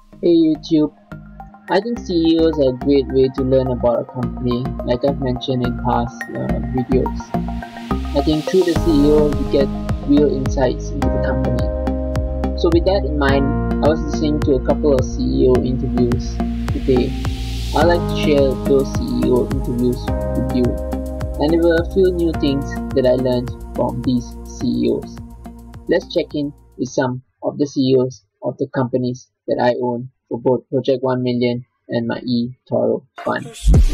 Hey YouTube, I think CEOs are a great way to learn about a company, like I've mentioned in past videos. I think through the CEO you get real insights into the company. So with that in mind, I was listening to a couple of CEO interviews today. I like to share those CEO interviews with you. And there were a few new things that I learned from these CEOs. Let's check in with some of the CEOs of the companies that I own for both Project 1 Million and my eToro fund.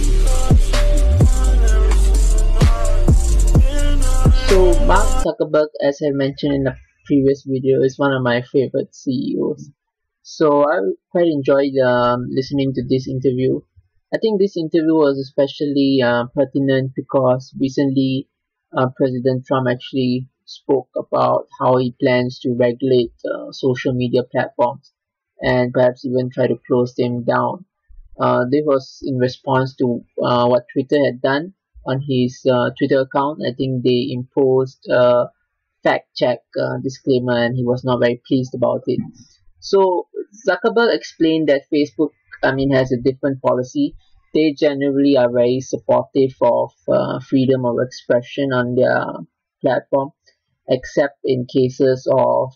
So Mark Zuckerberg, as I mentioned in the previous video, is one of my favorite CEOs. So I quite enjoyed listening to this interview. I think this interview was especially pertinent because recently President Trump actually spoke about how he plans to regulate social media platforms and perhaps even try to close them down. This was in response to what Twitter had done on his Twitter account. I think they imposed a fact check disclaimer and he was not very pleased about it. So Zuckerberg explained that Facebook, has a different policy. They generally are very supportive of freedom of expression on their platform, except in cases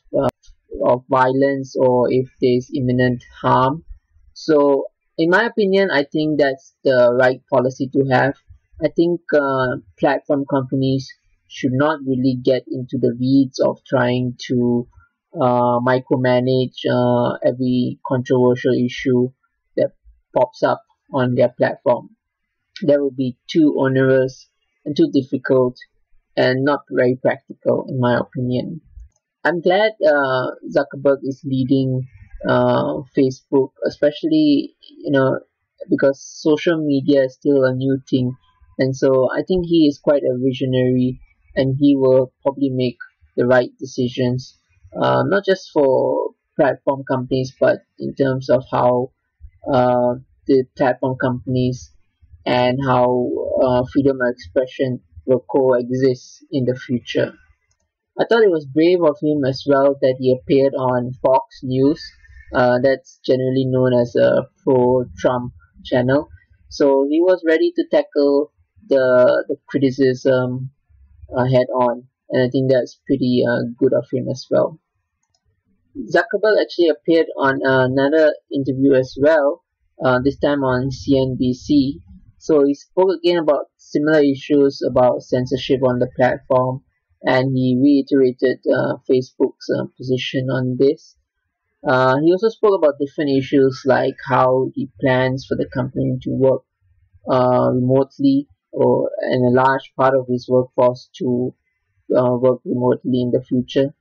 of violence or if there's imminent harm. So, in my opinion, I think that's the right policy to have. I think platform companies should not really get into the weeds of trying to micromanage every controversial issue that pops up on their platform. That would be too onerous and too difficult and not very practical, in my opinion. I'm glad Zuckerberg is leading Facebook, especially because social media is still a new thing, and so I think he is quite a visionary, and he will probably make the right decisions, not just for platform companies, but in terms of how uh, the platform companies and how freedom of expression will coexist in the future. I thought it was brave of him as well that he appeared on Fox News. That's generally known as a pro-Trump channel. So he was ready to tackle the criticism head on, and I think that's pretty good of him as well. Zuckerberg actually appeared on another interview as well, this time on CNBC. So he spoke again about similar issues about censorship on the platform, and he reiterated Facebook's position on this. He also spoke about different issues like how he plans for the company to work remotely, or and a large part of his workforce to work remotely in the future.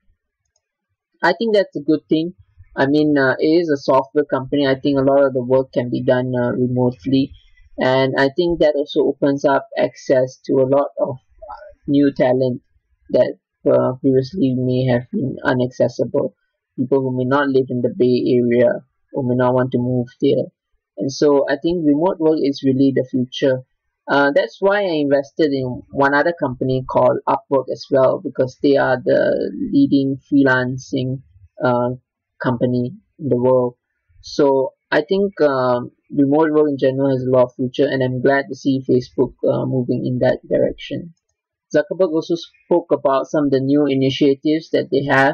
I think that's a good thing. It is a software company. I think a lot of the work can be done remotely, and I think that also opens up access to a lot of new talent that previously may have been inaccessible. People who may not live in the Bay Area or may not want to move there. And so I think remote work is really the future. That's why I invested in one other company called Upwork as well, because they are the leading freelancing uh, company in the world. So I think remote work in general has a lot of future, and I'm glad to see Facebook moving in that direction. Zuckerberg also spoke about some of the new initiatives that they have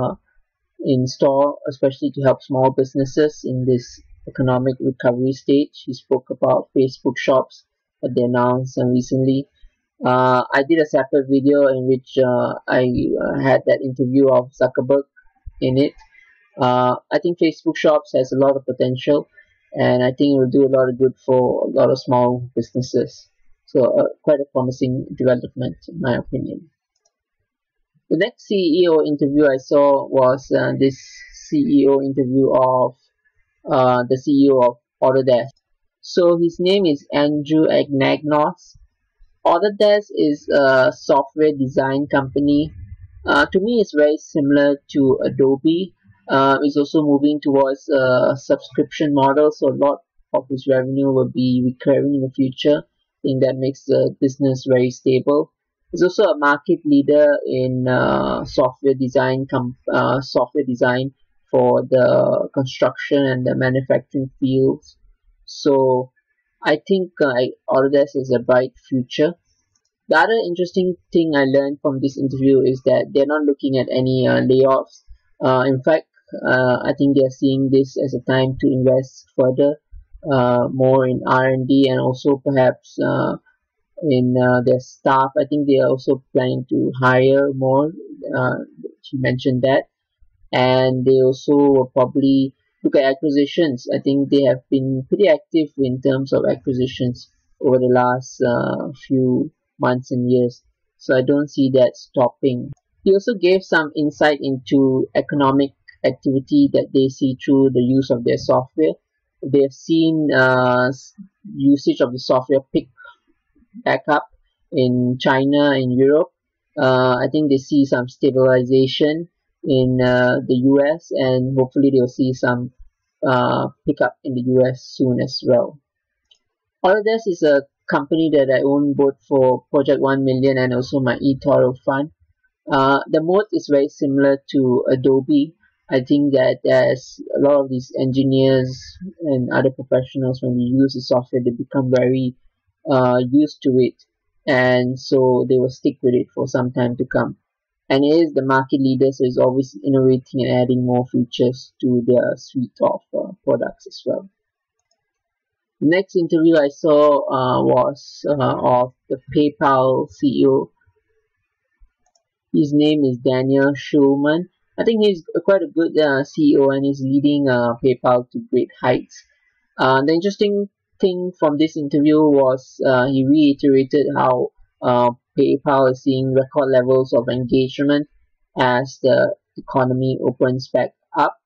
in store, especially to help small businesses in this economic recovery stage. He spoke about Facebook shops that they announced recently. I did a separate video in which I had that interview of Zuckerberg in it. I think Facebook shops has a lot of potential, and I think it will do a lot of good for a lot of small businesses. So quite a promising development, in my opinion. The next CEO interview I saw was this CEO interview of the CEO of Autodesk. So his name is Andrew Anagnos. Autodesk is a software design company. To me, it's very similar to Adobe. It's also moving towards a subscription model, so a lot of its revenue will be recurring in the future. I think that makes the business very stable. It's also a market leader in software design for the construction and the manufacturing fields. So I think Autodesk is a bright future. The other interesting thing I learned from this interview is that they're not looking at any layoffs. In fact, I think they're seeing this as a time to invest further, more in R&D, and also perhaps in their staff. I think they are also planning to hire more. She mentioned that, and they also will probably look at acquisitions. I think they have been pretty active in terms of acquisitions over the last few months and years. So I don't see that stopping. He also gave some insight into economic activity that they see through the use of their software. They've seen usage of the software pick back up in China, in Europe. I think they see some stabilization in the US, and hopefully they'll see some pickup in the US soon as well. Autodesk is a company that I own both for Project 1 Million and also my eToro fund. The mode is very similar to Adobe. I think that there's a lot of these engineers and other professionals, when they use the software, they become very used to it, and so they will stick with it for some time to come. And it is the market leader, so it's always innovating and adding more features to their suite of products as well. The next interview I saw was of the PayPal CEO. His name is Daniel Schulman. I think he's quite a good CEO, and he's leading PayPal to great heights. The interesting thing from this interview was he reiterated how PayPal is seeing record levels of engagement as the economy opens back up.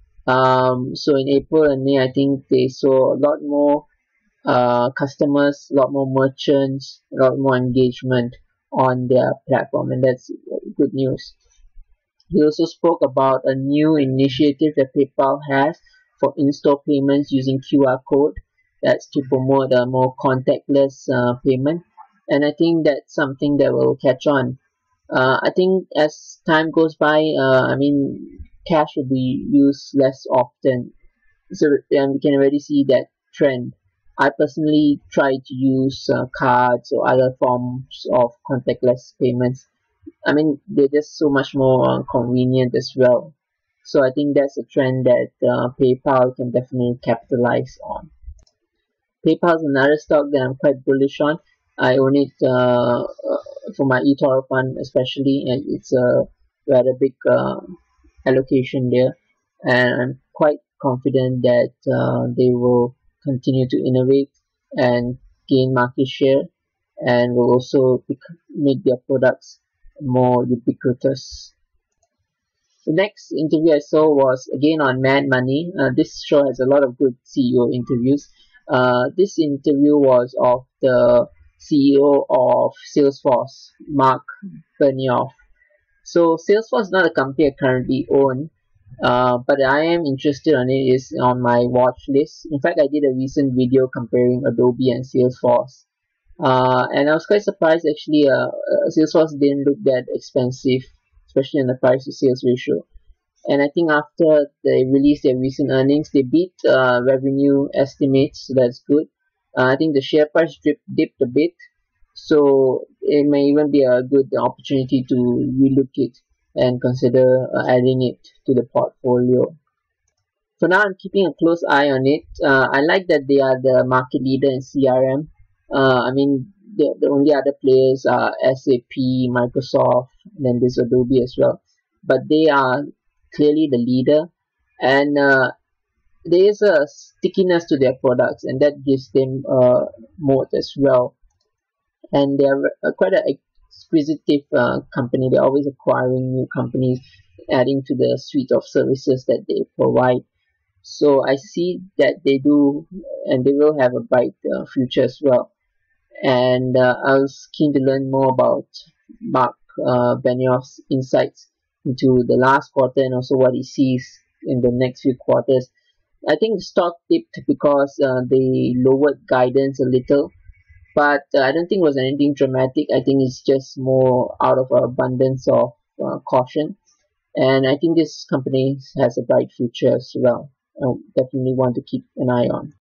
So in April and May, I think they saw a lot more customers, a lot more merchants, a lot more engagement on their platform, and that's good news. He also spoke about a new initiative that PayPal has for in-store payments using QR code. That's to promote a more contactless payment, and I think that's something that will catch on. I think as time goes by, cash will be used less often, so we can already see that trend. I personally try to use cards or other forms of contactless payments. They're just so much more convenient as well. So I think that's a trend that PayPal can definitely capitalize on. PayPal is another stock that I'm quite bullish on. I own it for my eToro fund especially, and it's a rather big allocation there. And I'm quite confident that they will continue to innovate and gain market share, and will also make their products more ubiquitous. The next interview I saw was again on Mad Money. This show has a lot of good CEO interviews. This interview was of the CEO of Salesforce, Mark Benioff. So Salesforce is not a company I currently own, but I am interested on it. It's on my watch list. In fact, I did a recent video comparing Adobe and Salesforce. And I was quite surprised actually. Salesforce didn't look that expensive, especially in the price to sales ratio. And I think after they released their recent earnings, they beat revenue estimates, so that's good. I think the share price dipped a bit, so it may even be a good opportunity to relook it and consider adding it to the portfolio. For now, I'm keeping a close eye on it. I like that they are the market leader in CRM. The only other players are SAP, Microsoft, and then there's Adobe as well. But they are clearly the leader, and there is a stickiness to their products, and that gives them a moat as well. And they are quite an acquisitive company. They're always acquiring new companies, adding to the suite of services that they provide. So I see that they do, and they will have a bright future as well. And I was keen to learn more about Mark Benioff's insights into the last quarter, and also what he sees in the next few quarters. I think the stock dipped because they lowered guidance a little, but I don't think it was anything dramatic. I think it's just more out of an abundance of caution. and I think this company has a bright future as well. I definitely want to keep an eye on.